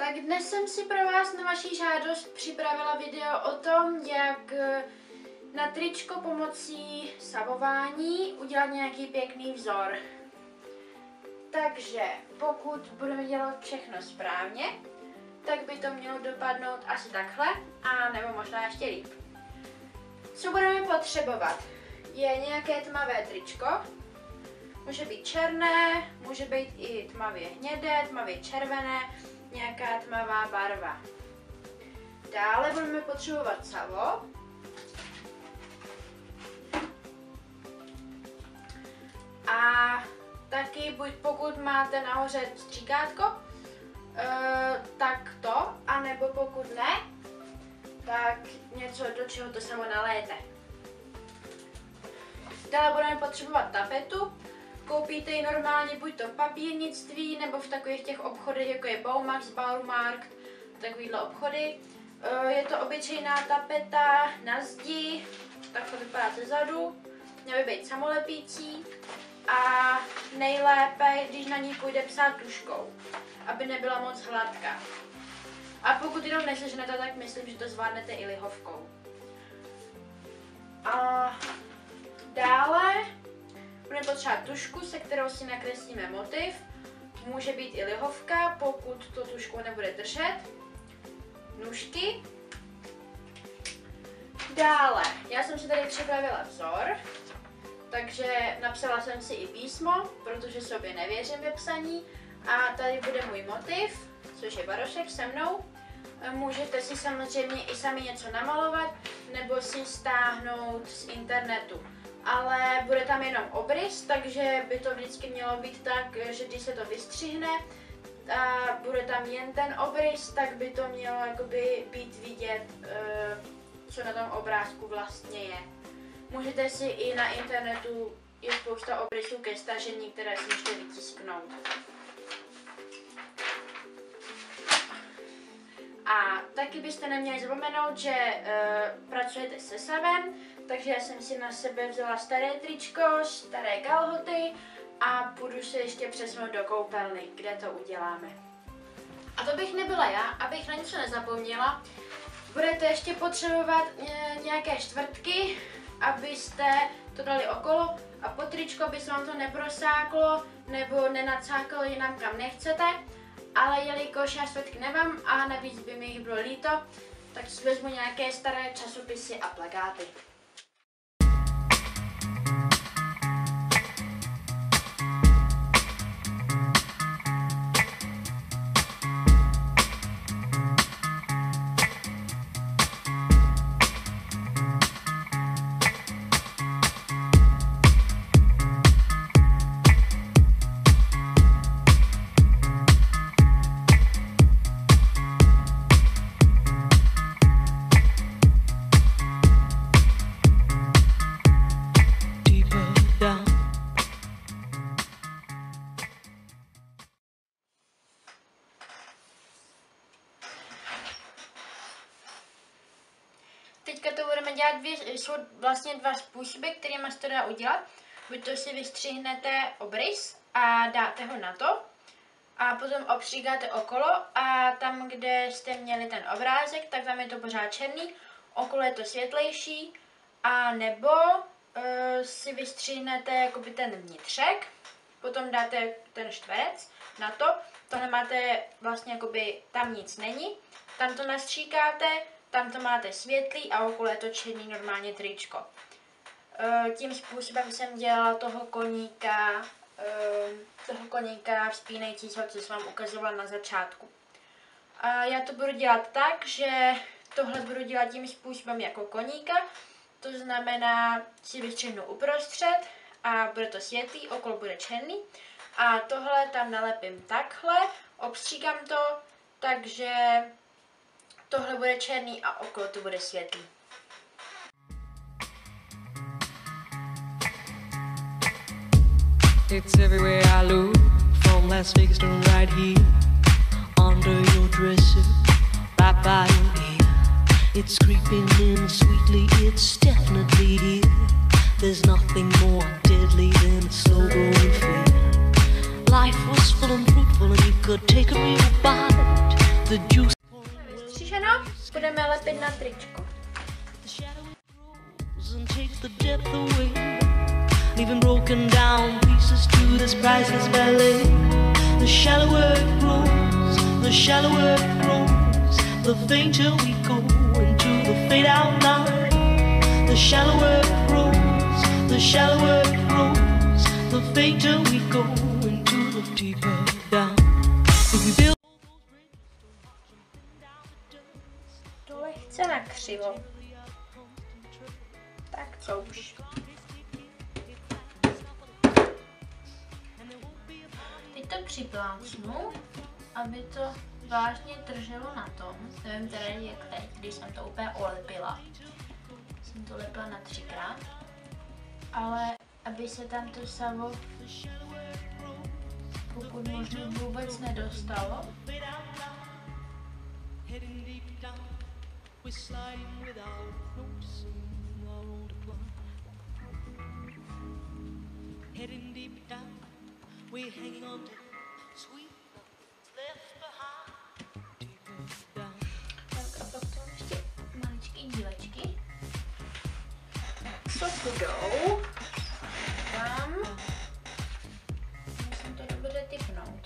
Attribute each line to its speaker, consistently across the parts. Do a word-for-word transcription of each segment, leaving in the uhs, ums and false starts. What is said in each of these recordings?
Speaker 1: Tak dnes jsem si pro vás na vaši žádost připravila video o tom, jak na tričko pomocí savování udělat nějaký pěkný vzor. Takže pokud budeme dělat všechno správně, tak by to mělo dopadnout asi takhle, a nebo možná ještě líp. Co budeme potřebovat? Je nějaké tmavé tričko, může být černé, může být i tmavě hnědé, tmavě červené, nějaká tmavá barva. Dále budeme potřebovat savo. A taky, buď pokud máte nahoře stříkátko, e, tak to, anebo pokud ne, tak něco, do čeho to samo naléjete. Dále budeme potřebovat tapetu. Koupíte ji normálně buď to v papírnictví, nebo v takových těch obchodech, jako je Baumax, Baumarkt, takovýhle obchody. Je to obyčejná tapeta na zdi, takhle vypadá ze zadu, měla by být samolepící a nejlépe, když na ní půjde psát tužkou, aby nebyla moc hladká. A pokud jenom neseženete, tak myslím, že to zvládnete i lihovkou. A dále budeme potřebovat tužku, se kterou si nakreslíme motiv. Může být i lihovka, pokud to tužkou nebude držet. Nůžky. Dále, já jsem si tady připravila vzor, takže napsala jsem si i písmo, protože sobě nevěřím ve psaní. A tady bude můj motiv, což je barošek se mnou. Můžete si samozřejmě i sami něco namalovat, nebo si stáhnout z internetu. Ale bude tam jenom obrys, takže by to vždycky mělo být tak, že když se to vystřihne a bude tam jen ten obrys, tak by to mělo jakoby být vidět, co na tom obrázku vlastně je. Můžete si i na internetu, je spousta obrysů ke stažení, které si můžete vytisknout. A taky byste neměli zapomenout, že uh, pracujete se savem, takže já jsem si na sebe vzala staré tričko, staré kalhoty a půjdu se ještě přesunout do koupelny, kde to uděláme. A to bych nebyla já, abych na něco nezapomněla. Budete ještě potřebovat nějaké čtvrtky, abyste to dali okolo a po tričko, aby se vám to neprosáklo nebo nenacáklo jinam, kam nechcete. Ale jelikož já čtvrtky nemám a navíc by mi jich bylo líto, tak si vezmu nějaké staré časopisy a plakáty. Teďka to budeme dělat dvě, jsou vlastně dva způsoby, kterými se to dá udělat. Buď to si vystřihnete obrys a dáte ho na to a potom obstříkáte okolo a tam, kde jste měli ten obrázek, tak tam je to pořád černý, okolo je to světlejší, a nebo uh, si vystřihnete jakoby ten vnitřek, potom dáte ten čtverec na to, tohle máte vlastně jakoby, tam nic není, tam to nastříkáte, tam to máte světlý a okolo je to černý normálně tričko. Tím způsobem jsem dělala toho koníka, toho koníka vzpínajícího, co jsem vám ukazovala na začátku. A já to budu dělat tak, že tohle budu dělat tím způsobem jako koníka, to znamená si vystřihnu uprostřed a bude to světlý, okolo bude černý. A tohle tam nalepím takhle, obstříkám to, takže tohle bude černý a okolo to bude světlý.
Speaker 2: It's everywhere I look, from Las Vegas to right here, under your dresser, right by your ear. It's creeping in sweetly, it's definitely here. There's nothing more deadly than a slow growing fear. Life was full and fruitful and you could take a real bite. the juice.
Speaker 1: Vystříženo, budeme lepit na tričko.
Speaker 2: And takes the depth away, leaving broken down pieces to this priceless ballet. The shallower it grows, the shallower it grows, the fainter we go into the fade out line. The shallower it grows, the shallower it grows, the fainter we go into the deeper down. If we build
Speaker 1: To lehce nakřivo. Tak co už. Teď to připlácnu, aby to vážně drželo na tom. Nevím teda jak teď, když jsem to úplně olepila. Jsem to lepila na třikrát. Ale aby se tam to savo pokud možno vůbec nedostalo.
Speaker 2: we're sliding without noticing our own decline. Heading deep down, we're hanging on to sweet love left behind. Deeper down.
Speaker 1: Tak a pak tam ještě maličký dílečky. Co budou? Tam. Musím to dobře typnout.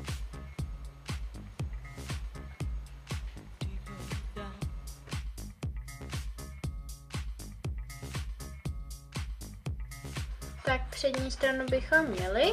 Speaker 1: Tak přední stranu bychom měli.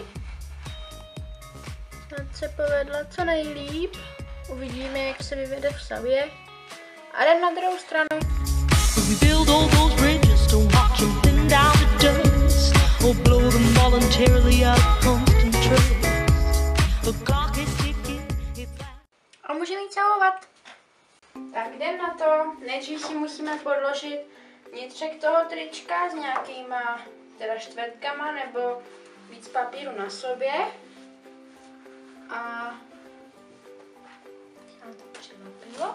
Speaker 1: Snad se povedla co nejlíp. Uvidíme, jak se vyvede v savě. A jdem na druhou stranu.
Speaker 2: We build all those bridges, don't watch them thin down to dust, or blow them voluntarily out of constant trust. The clock is ticking, it's like...
Speaker 1: A můžeme jít savovat. Tak jdem na to. Nejdřív si musíme podložit vnitřek toho trička s nějakýma teda čtvrtkama nebo víc papíru na sobě. A tam to přilepilo.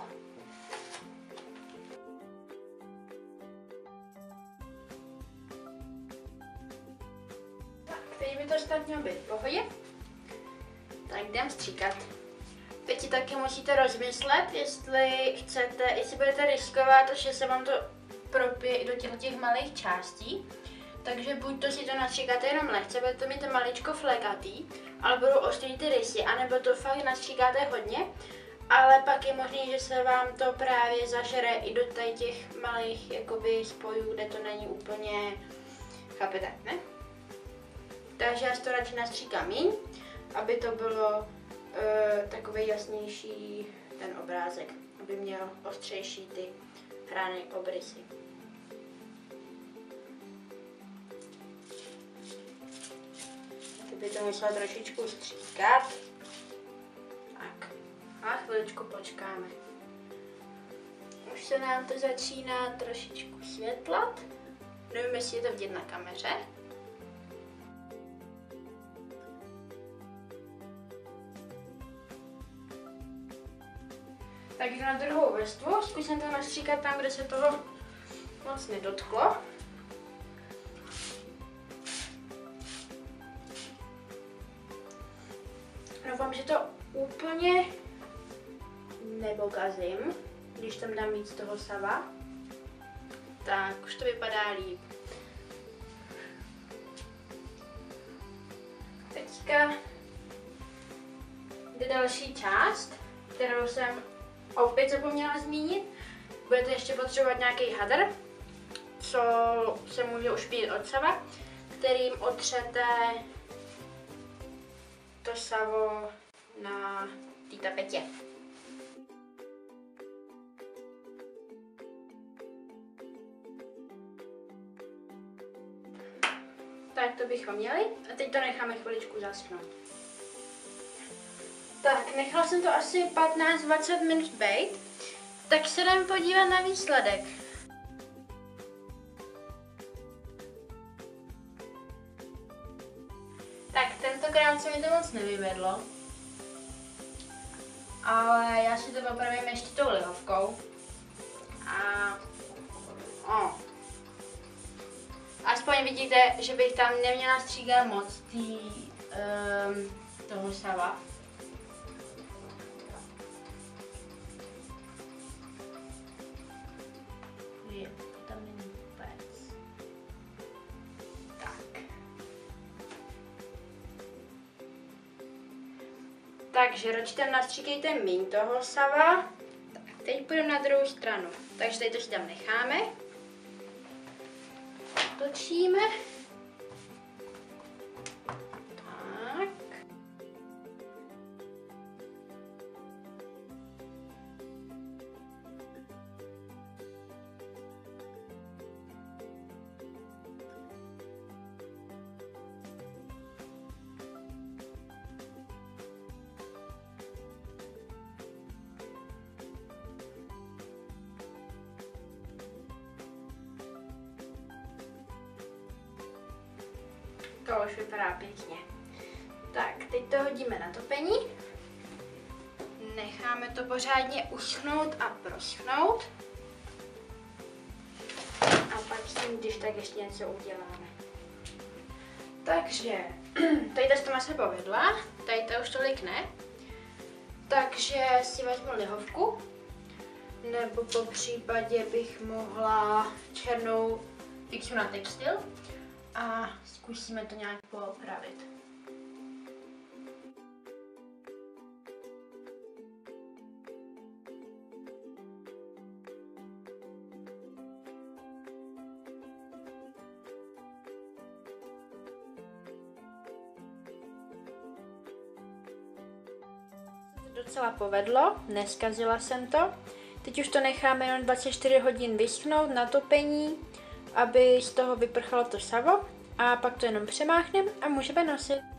Speaker 1: Tak, teď by to snad mělo být v pohodě. Tak jdem stříkat. Teď si taky musíte rozmyslet, jestli chcete, jestli budete riskovat, že se vám to propije i do těch, těch malých částí. Takže buď to si to nastříkáte jenom lehce, bude to mít maličko flekatý, ale budou ostrý ty rysy, anebo to fakt nastříkáte hodně, ale pak je možný, že se vám to právě zažere i do těch malých jakoby spojů, kde to není úplně, chápete, ne? Takže já si to radši nastříkám míň, aby to bylo uh, takový jasnější ten obrázek, aby měl ostřejší ty hrany, obrysy. By to musela trošičku stříkat. Tak. A chviličku počkáme. Už se nám to začíná trošičku světlat. Nevím, jestli je to vidět na kameře. Takže na druhou vrstvu zkusím to nastříkat tam, kde se toho moc nedotklo. Doufám, že to úplně nepokazím, když tam dám víc toho sava. Tak, už to vypadá líp. Teďka jde další část, kterou jsem opět zapomněla zmínit. Budete ještě potřebovat nějaký hadr, co se může ušpinit od sava, kterým otřete to savo na té tapetě. Tak to bychom měli a teď to necháme chviličku zaschnout. Tak, nechala jsem to asi patnáct dvacet minut bejt, tak se jdeme podívat na výsledek. Tak tentokrát se mi to moc nevyvedlo, ale já si to popravím ještě tou lihovkou. A o. Aspoň vidíte, že bych tam neměla stříkat moc tý, um, toho sava. Takže radši nastříkejte míň toho sava. Tak, teď půjdeme na druhou stranu. Takže tady to si tam necháme. Točíme. Tak. To už vypadá pěkně. Tak, teď to hodíme na topení. Necháme to pořádně uschnout a proschnout. A pak s tím, když tak ještě něco uděláme. Takže, tady ta stoma se povedla, tady to už tolik ne. Takže si vezmu lihovku, nebo po případě bych mohla černou fixu na textil a zkusíme to nějak poopravit. Docela povedlo, neskazila jsem to. Teď už to necháme jenom dvacet čtyři hodin vyschnout na topení, aby z toho vyprchalo to savo a pak to jenom přemáchneme a můžeme nosit.